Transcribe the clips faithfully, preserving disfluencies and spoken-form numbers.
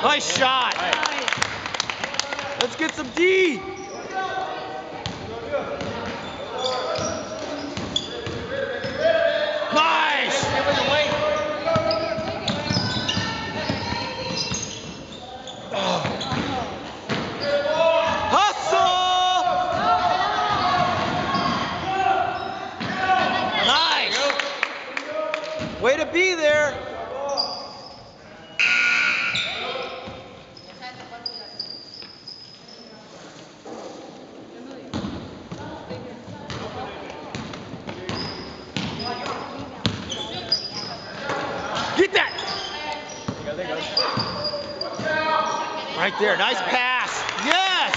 Nice shot. Let's get some D. Nice. Hustle. Nice. Way to be there. Get that! Right there, nice pass. Yes!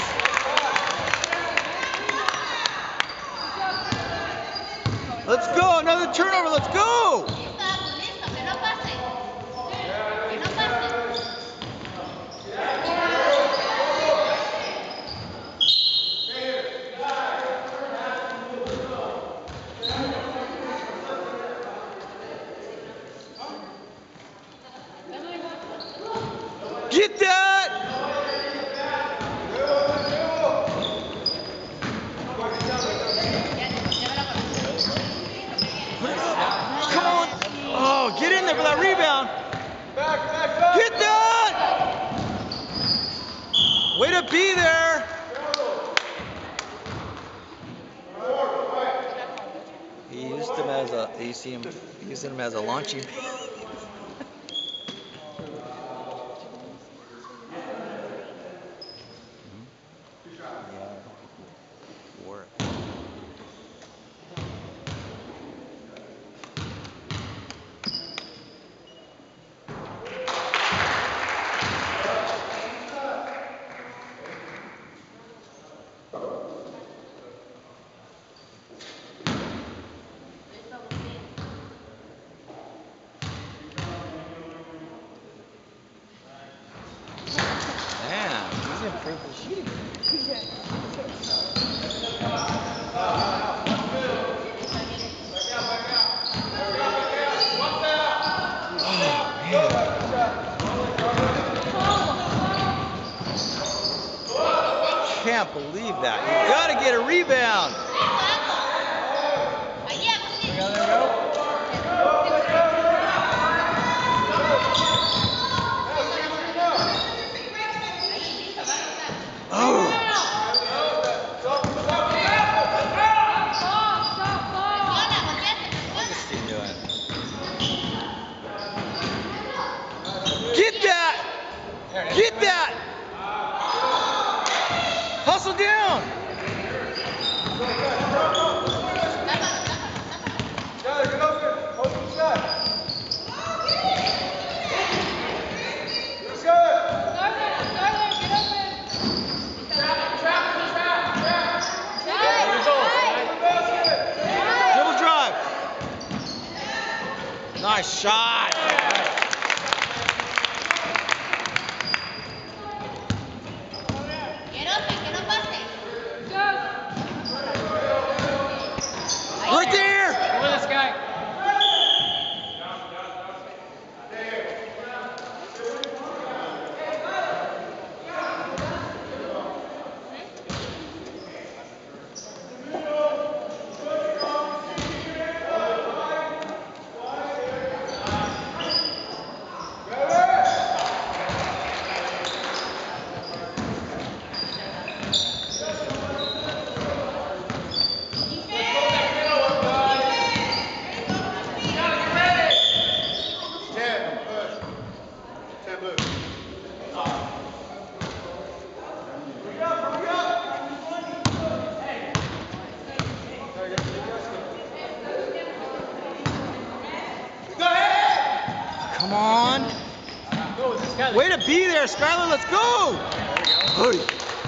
Let's go, another turnover, let's go! Get that! Come on! Oh, get in there for that rebound! Get that! Way to be there! He used him as a. You see him using him as a launching. Man, he's improved his shooting. Can't believe that. You gotta get a rebound. Oh. What's this team doing? Get that! Get that! Hustle down! Dribble drive. Nice shot. Right there! Go with this guy. Come on. Way to be there, Skylar. Let's go. Hey.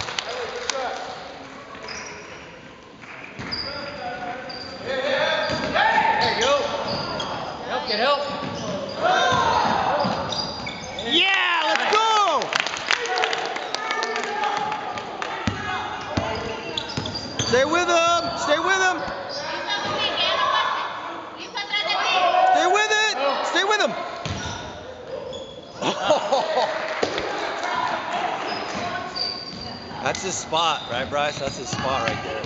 There you go. Help, get help. Yeah, let's go. Stay with him. Stay with him. Stay with it. Stay with him. That's his spot, right, Bryce? That's his spot right there.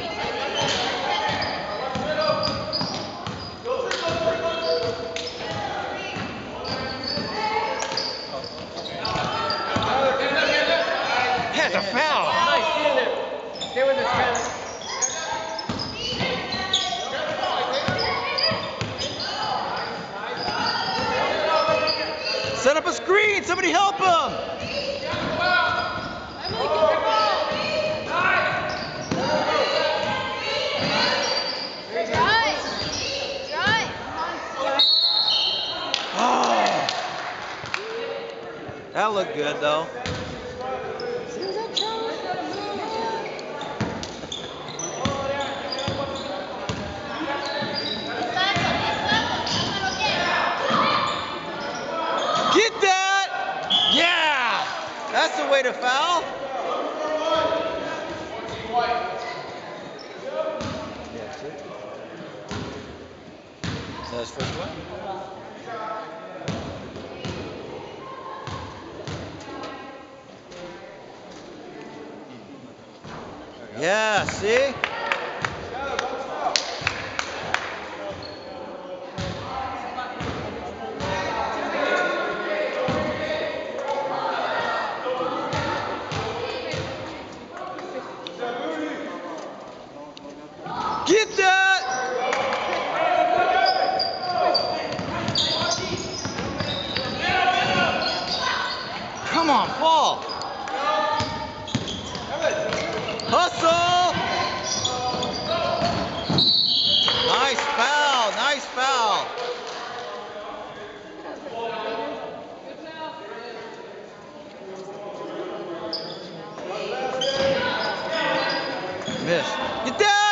That's a foul. Nice, stay there. Stay with this, Kevin. Set up a screen. Somebody help him. Oh, that looked good though. Get that! Yeah! That's the way to foul. Is that his first one? Yeah, see? Get that! Come on, Paul. Hustle! Nice foul, nice foul. Miss. Get that!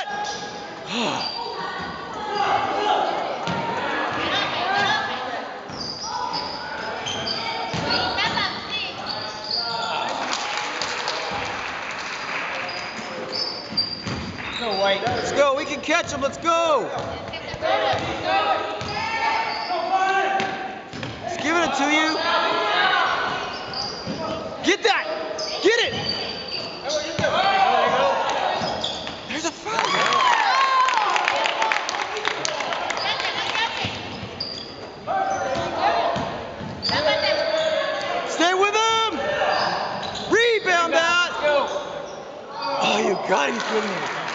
Go, White. Let's go. We can catch him. Let's go. He's giving it to you. Get that. Get it. There's a foul. Stay with him. Rebound that. Oh, you got it. He's kidding me.